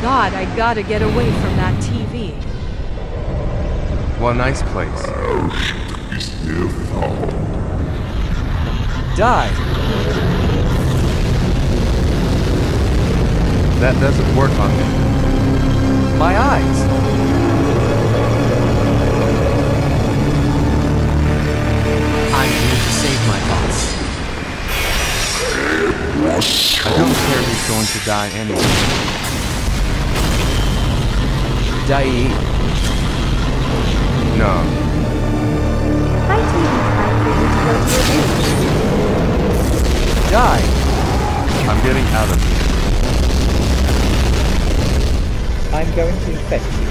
God, I gotta get away from that TV. What a nice place. Die! That doesn't work on me. My eyes! I'm here to save my boss. I don't care who's going to die anyway. Die! No. My TV time for you to go to your room. Die! I'm getting out of here. I'm going to infect you.